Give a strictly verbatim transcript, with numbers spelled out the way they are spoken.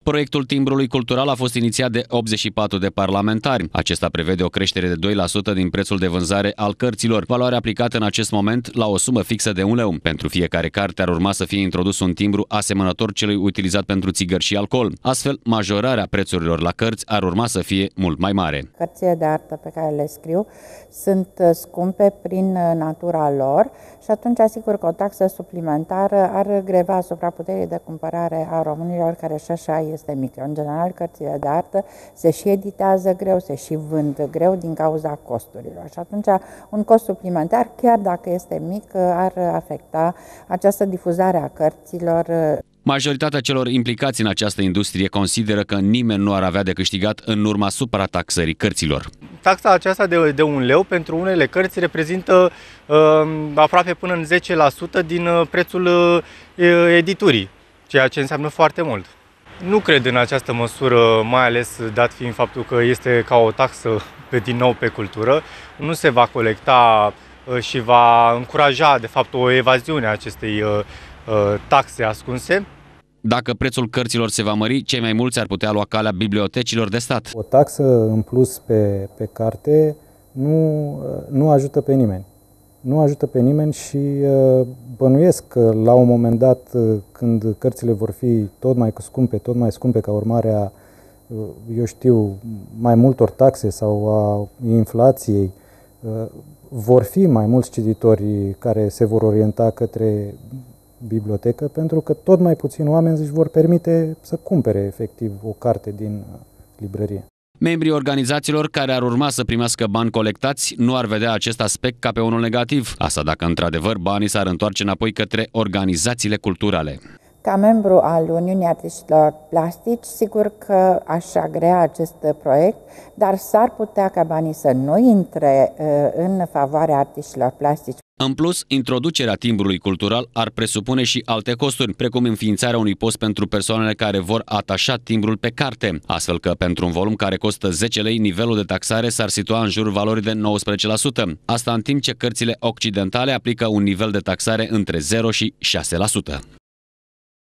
Proiectul timbrului cultural a fost inițiat de optzeci și patru de parlamentari. Acesta prevede o creștere de doi la sută din prețul de vânzare al cărților, valoare aplicată în acest moment la o sumă fixă de un leu. Pentru fiecare carte ar urma să fie introdus un timbru asemănător celui utilizat pentru țigări și alcool. Astfel, majorarea prețurilor la cărți ar urma să fie mult mai mare. Cărțile de artă pe care le scriu sunt scumpe prin natura lor și atunci asigur că o taxă suplimentară ar greva asupra puterii de cumpărare a românilor, care și așa este mică. În general, cărțile de artă se și editează greu, se și vând greu din cauza costurilor. Și atunci un cost suplimentar, chiar dacă este mic, ar afecta această difuzare a cărților. Majoritatea celor implicați în această industrie consideră că nimeni nu ar avea de câștigat în urma suprataxării cărților. Taxa aceasta de, de un leu pentru unele cărți reprezintă uh, aproape până în zece la sută din prețul uh, editurii, ceea ce înseamnă foarte mult. Nu cred în această măsură, mai ales dat fiind faptul că este ca o taxă pe, din nou pe cultură. Nu se va colecta și va încuraja, de fapt, o evaziune a acestei taxe ascunse. Dacă prețul cărților se va mări, cei mai mulți ar putea lua calea bibliotecilor de stat. O taxă în plus pe, pe carte nu, nu ajută pe nimeni. Nu ajută pe nimeni și bănuiesc că la un moment dat, când cărțile vor fi tot mai scumpe, tot mai scumpe ca urmare a, eu știu, mai multor taxe sau a inflației, vor fi mai mulți cititori care se vor orienta către bibliotecă, pentru că tot mai puțini oameni își vor permite să cumpere efectiv o carte din librărie. Membrii organizațiilor care ar urma să primească bani colectați nu ar vedea acest aspect ca pe unul negativ. Asta dacă într-adevăr banii s-ar întoarce înapoi către organizațiile culturale. Ca membru al Uniunii Artiștilor Plastici, sigur că aș agrea acest proiect, dar s-ar putea ca banii să nu intre în favoarea artiștilor plastici. În plus, introducerea timbrului cultural ar presupune și alte costuri, precum înființarea unui post pentru persoanele care vor atașa timbrul pe carte, astfel că pentru un volum care costă zece lei, nivelul de taxare s-ar situa în jurul valorii de nouăsprezece la sută. Asta în timp ce cărțile occidentale aplică un nivel de taxare între zero și șase la sută.